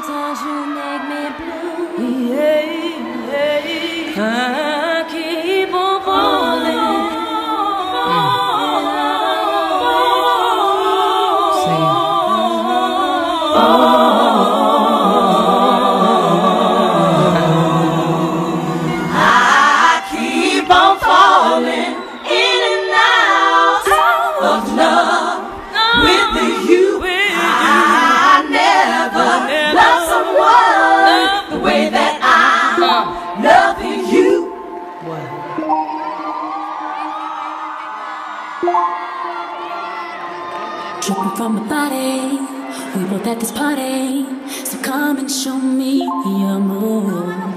Sometimes you make me blue. I keep on falling. I keep on falling in and out of love with you. I never loved someone the way that I'm loving you. Dripping from my body, we both at this party. So come and show me your moves.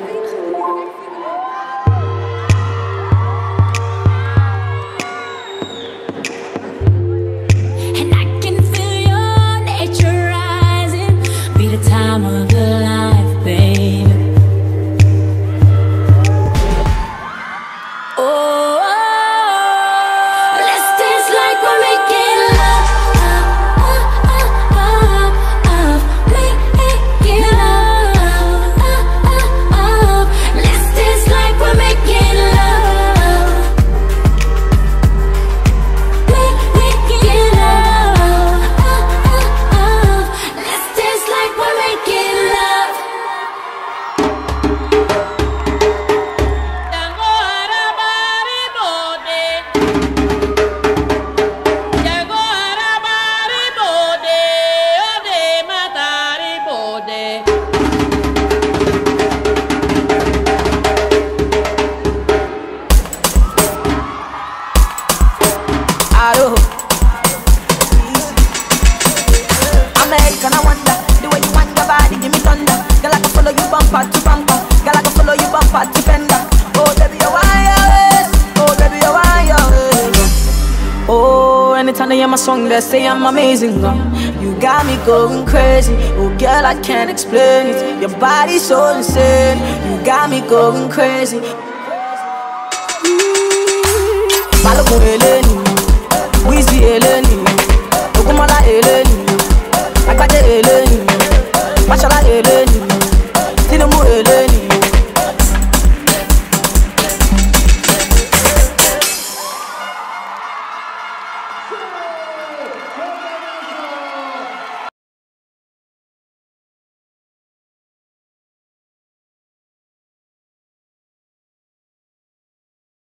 And I can feel your nature rising. Be the time of your life, baby. Oh, let's dance like we're making love. Making love. Let's dance like we're making love. Making love. Let's dance like we're making love. American, I wonder the way you want your body, give me thunder. Girl, I can follow you bumper to bumper. Girl, I can follow you bumper to fender. Oh, baby, you're wire. Oh, baby, you're wire. Oh, anytime they hear my song, they say I'm amazing. You got me going crazy. Oh, girl, I can't explain it. Your body's so insane. You got me going crazy. Maloku Eleni, Wizzy Eleni, Ogunmola Eleni, Agbade Eleni, Mashola Eleni.